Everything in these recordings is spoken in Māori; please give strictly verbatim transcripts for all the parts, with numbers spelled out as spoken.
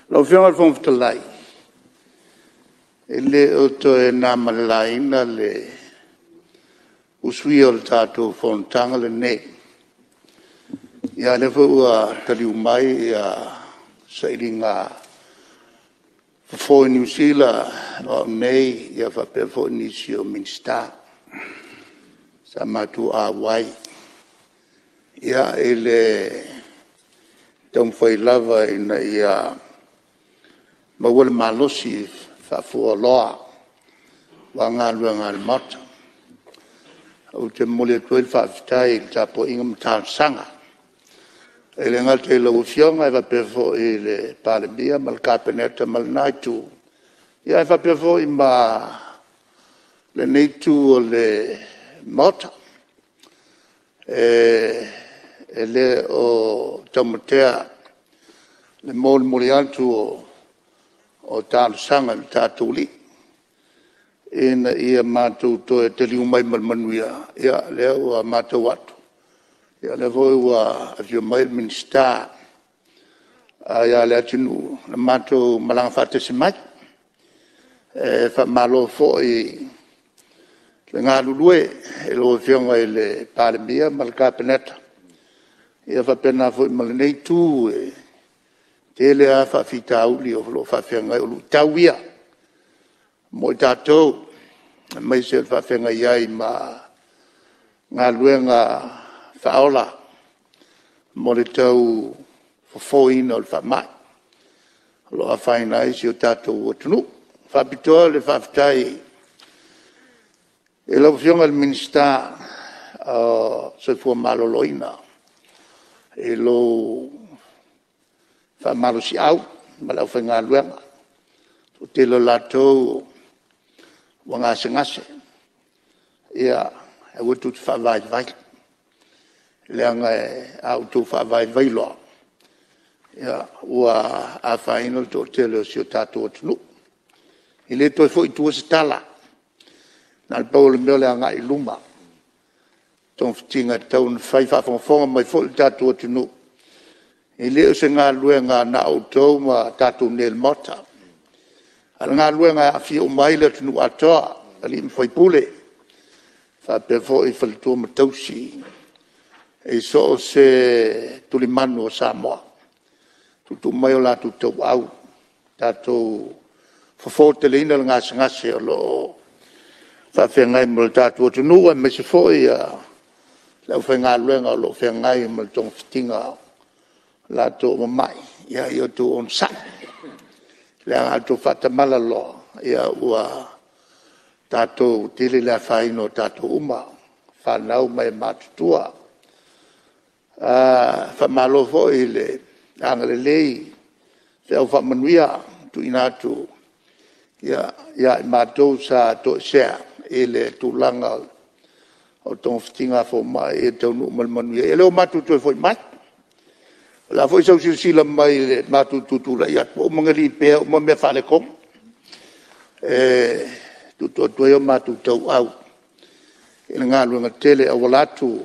Lo fianga al Faafetai. Ele oto e nā malalaina le usui o le tātou whontanga le ne. Ia le ua taliu mai ia sairi ngā whafoi New Zealand o nei ia whapewho nisi o Minsta. Sa matu a wai. Ia ele taumwhai lava ina ia mawale malosi whafua loa wa ngā lua ngā mata. O te mole tuel Faafetai i tapo inga mtāna sanga. E le ngā te lau fionga e whapewho i le palemia mal kāpeneta mal naitu. Ia e whapewho i ma le neitu o le mata. E, e le o taumatea le mole mole antu o o tālu sanga le tātou li. Ina ia mātou to e taliu mai mal manuia. Ia lea ua mātou atu. Ia lea voi ua avio mai minsta. Ia lea tinu na mātou malanga whātese mai. E wha malo fo i le ngā lulue e lo fionga i le palemia mal kāpeneta. Ia wha pena fo i mal nei tū e te lea whawhita uli o lo whawhenga o lu tauia. Mo i tātou, mai se whawhenga iai ma ngā luenga whaola. Mo le tau whafoina o le whamai. Lo a whaina isi o tātou o tunu. Whapitoa le Faafetai. E lau whionga le minsta uh, se fua maloloina. E lo fa malo si au, malau fa ngā luenga. O te lo latou wa ngase ngase. Ia, e watu te wha vai vai. Leanga e au tu wha vai vai loa. Ia, ua a whaino to te leo si o tātou atunu. I le toi fo i tua se tala. Nā le pau le meo le anga i luma. Tong fitinga tau na whai whafonga mai fo i tātou atunu. I leo se ngā luenga na autou ma tātou nel mota. Al ngā luenga a fia umaile tunu atoa, ali mwhai pule. Wha pewho i whalitua matausi. E so o se tulimanu o Samoa. Tutu mai o lātu tau au. Tātou whafo te leina ngā sangase o lo wha whengai mo le tātou atunu. E me se fo i a lau whenga luenga o lo whengai mo le tong fitinga o. La to mai ia ia tu on sa le a to fata malalo ia ua tato tili la faino tato uma fa nau mai matutua a fa malo fo ile angale lei se o fa manuia tu inatu ia ia matou sa to sea ile tu langa o ton fitinga fo mai e tau nu mal manuia ele o matu tu foi mai. La foi sau sila mai le matu tutura ia po mangari pe o me fa le kom e tu to to yo matu tau au e nga lu nga tele o latu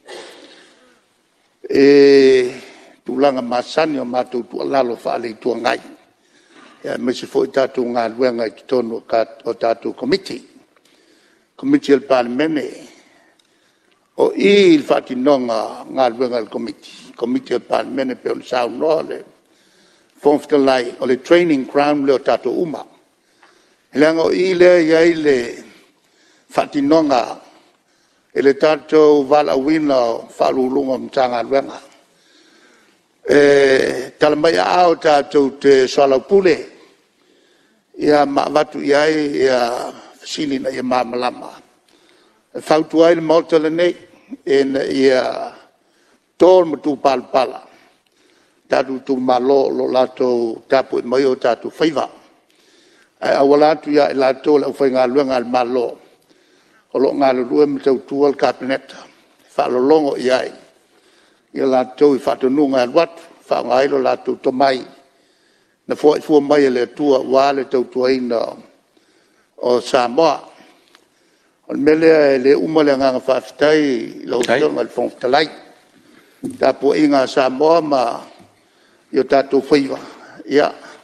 e tu langa masani o matu tu lalo fa le tu ngai ya me se foi tatu nga lu nga tono ka o tatu committee committee al parlamento o il fatti non nga lu nga committee committee parliament pe o Saunoaga Faafetai o le training ground le o tato uma. Elango ile ia ile fatinonga ele tato vala wina falulunga mtanga luenga. E talamai au tato te swala pule ia mawatu ia ia silina ia mamalama. Fautu ai le malta le nei en ia tol matu pal pala tatu tu malo lo lato tapu mai o tatu faiva ai awala tu ya lato la foi nga luenga al malo o lo nga lu em tau tu al cabinet fa lo longo ia ia lato fa to nu nga wat fa nga lo lato to mai na fo fo mai le tu wa le tau tu ina o Samoa o mele le umale nga Faafetai lo tong al Faafetai tapo inga Samoa ma yo tato whaiva ia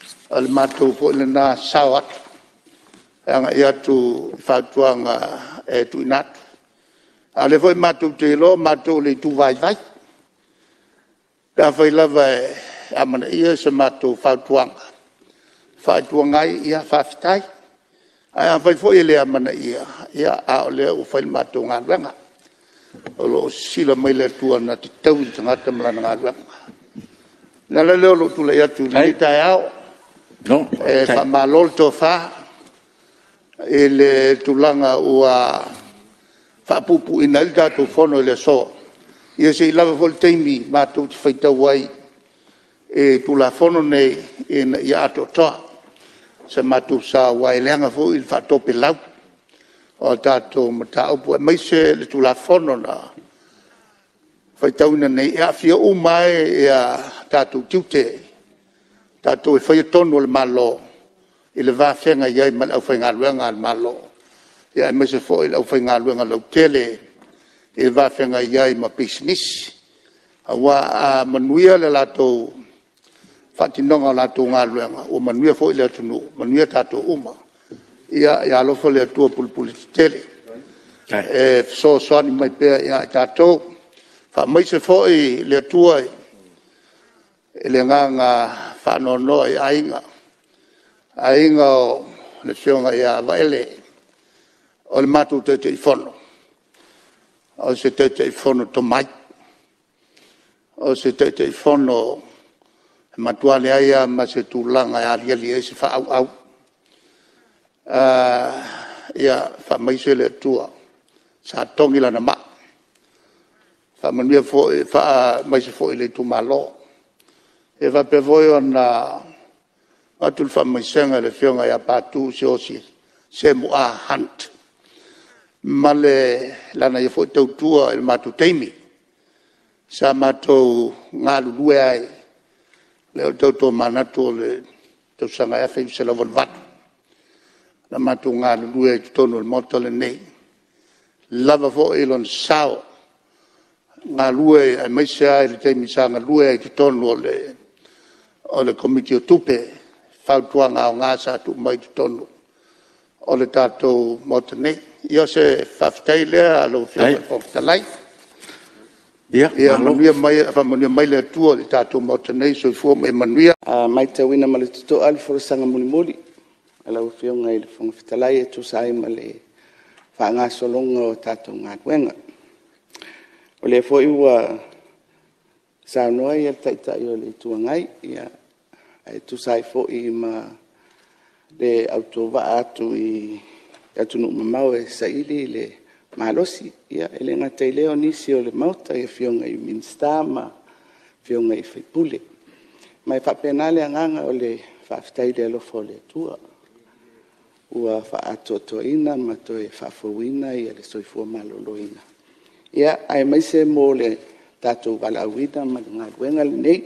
al matou po le na sawat anga ia tu fatuanga e tu inat ale foi matou te lo matou le tu vai vai da foi lava amana ia se matou fatuanga fatuanga ia Faafetai ai foi foi le amana ia ia a le o foi matou nganga o lo sila mai le tua na te tau i tangata malana ngā na le leo lo tula ia tu ni tai au no e fa malol to fa e le tulanga ua fa pupu ina il dato fono le so ia se lava vol teimi ma tu te faita wai e tula fono nei in ia ato toa se ma tu sa wai leanga fo il fa tope lau o tato mata upu mai se le tula fono na faita una nei ia fia u mai ia tato tiute tato e fai tonu le malo il va fenga ia mal au fenga luenga al malo ia mai se fo il au fenga luenga lo tele il va fenga ia ma business awa a manuia le lato fatinonga lato nga luenga o manuia fo ile tunu manuia tato uma ia ia lo fo le tua pulpul tele e so so ni mai pe ia tato fa mai se fo le tua le nganga fa no no ainga ainga le sionga ia vaele o le matu te te fono o se te te fono to mai o se te te fono matuale aia ma se tulanga ia rieli e se fa au au ia fa mai se le tua sa tongi lana ma fa manuia fo fa mai se fo le tu malo e va pe voi ona atul fa mai senga le fionga ia patu se osi se mo a hunt male lana ia fo tau tua il matu teimi sa mato ngalu lue ai le tau to manato le tau sanga ia fe se la volvat la matu ngalu lue tonu il moto le nei lava fo ilon sao ngalue ai mai se ai le teimi sa ngalue ai tonu le o le komiti o tupe fautuanga o ngasa tu mai tonu o le tatou motane ia se Faafetai lea alo fia Faafetai ia ia manuia mai fa manuia mai le tua le tatou motane so fu mai manuia mai tawina ma le tuto al forsanga muli muli alo fia ngai le Faafetai e tu sai ma le fa nga solongo tatou ngatwenga o le foi ua Saunoaga ia taita i o le tuangai ia ai tu sai fo i ma le auto va atu i atu no mamau e Sailele le malosi ia ele nga taileo nisi o le mauta ia fionga i minstama fionga i faipule mai fa penale anganga o le Faafetai le lo fo le tua ua fa atu toina ma to e fa fowina ia le soifua maloloina ia ai mai se mo le tatou valauina ma le galuega lenei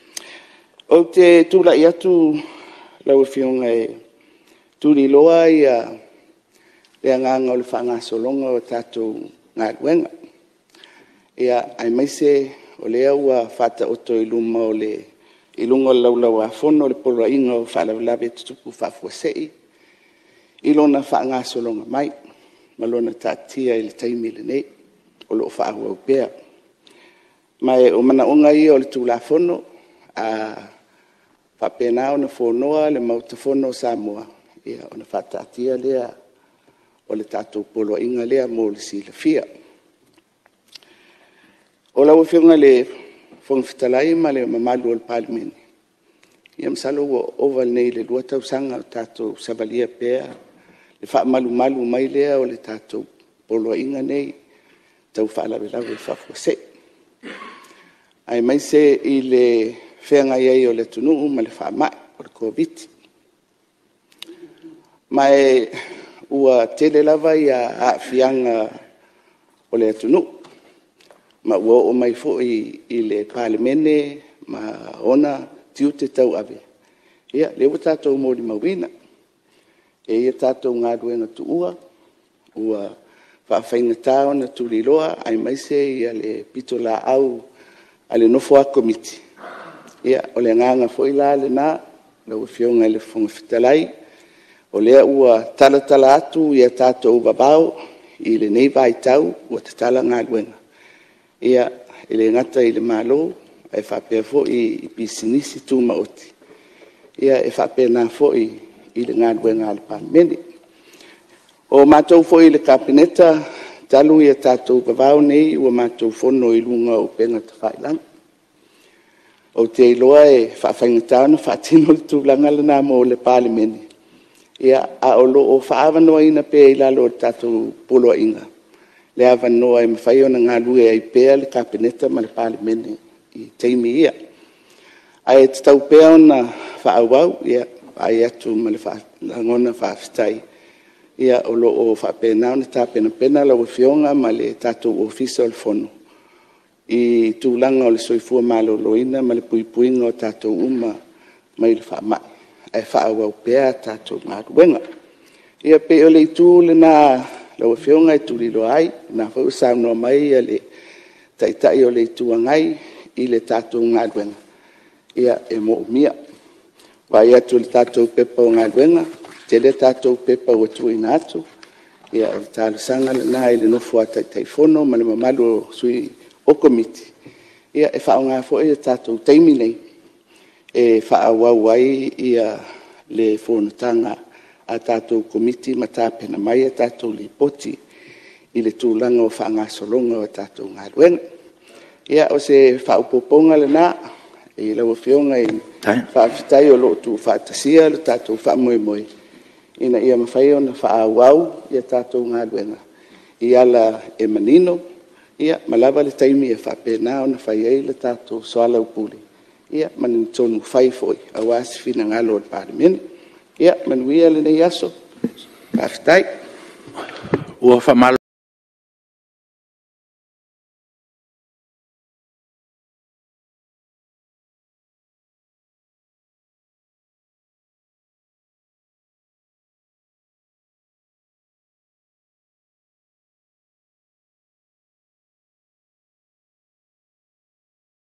o te tulaʻi atu lau e fioga e tuliloa ia le agaga o le faagasologa o tatou galuega ia ai mai se o lea ua faataoto i luma o le i luga o le laulauafono o le poloaʻiga o faalavelave tutupu faafuaseʻi i lona faagasologa mai ma lona taatia i le taimi lenei o loo faaauau pea mai o manaʻuga ia o le tulafono a faapena ona fonoa le mautafono o Samoa ia ona faataatia lea o le tatou poloaʻiga lea mo le silafia o lau e fioga le fogafetalai ma le mamalu o le palemene ia masalo ua ova lenei le lua tausaga o tatou savalia pea le faamalumalu mai lea o le tatou poloaʻiga nei tau faalavelave faafuaseʻi ai mai se i le feaga iai o le tunuu ma le faamaʻi o le koviti mae ua tele lava ia aafiaga o le atunuu ma ua oo mai foʻi i le palemene ma ona tiu te tauave ia le ua tatou molimauina e ia tatou galuega tuua ua faafaigatā ona tuliloa ai mai se ia le pito laau a le nofo a komiti ia o le agaga foʻi la lenā lau fionga le Faafetai o lea ua tala tala atu ia tātou babao i le nei vai tau ua te tala ngā luenga. Ia i le ngata i le malo e whapea fo i pisinisi tū maoti. Ia e whapea nā fo i i le ngā luenga le palimeni. O mātou fo i le kapineta talu ia tātou babao nei ua mātou fono i lunga o penga te whailanga. O te iloa e whawhaingatana whaatino le tūlanga lana mo le palimeni. Ia a o lo o whaawanoa ina pēa i lalo tātou poloa inga. Le awanoa e mawhai ona ngā lue ai pēa le kapineta ma le palimeni i teimi ia. Ai e tau pēa ona whaawau, ia ai atu ma le langona Faafetai. Ia o lo o whapena ona tā pena pena lau fionga ma le tātou ofisa o le fono. I tūlanga o le soifua malo loina ma le puipuinga o tātou uma mai le whaamai. Ai whaawau pēa tātou ngā ruenga. Ia pe o le itu le nā lau fionga e tūrilo ai, nā whau saunoa mai ia le taitai o le itu angai i le tātou ngā ruenga. Ia e mo umia. Wai atu le tātou pepa o ngā ruenga, te le tātou pepa o tuina atu. Ia o tālu sanga le nā i le nofu a taitai fono ma le mamalu o sui o komiti. Ia e whao ngā fo e tātou teimi nei. E whaawau ai ia le whonatanga a tātou komiti ma tāpena mai a tātou li poti i le tūlanga o whaanga solonga o tātou ngā ruenga. Ia o se whaupoponga le nā, e lau whionga i Faafetai o loo tū whaatasia le tātou whaamoe moe. Ina ia mawhai ona whaawau ia tātou ngā ruenga. I ala e manino, ia malava le taimi e whapena ona whai ei le tātou soala upuli. Ia manin tonu whai foi, a wasi fina ngalo o parimeni. Ia manuia le nei aso, Faafetai. Ua whamalo.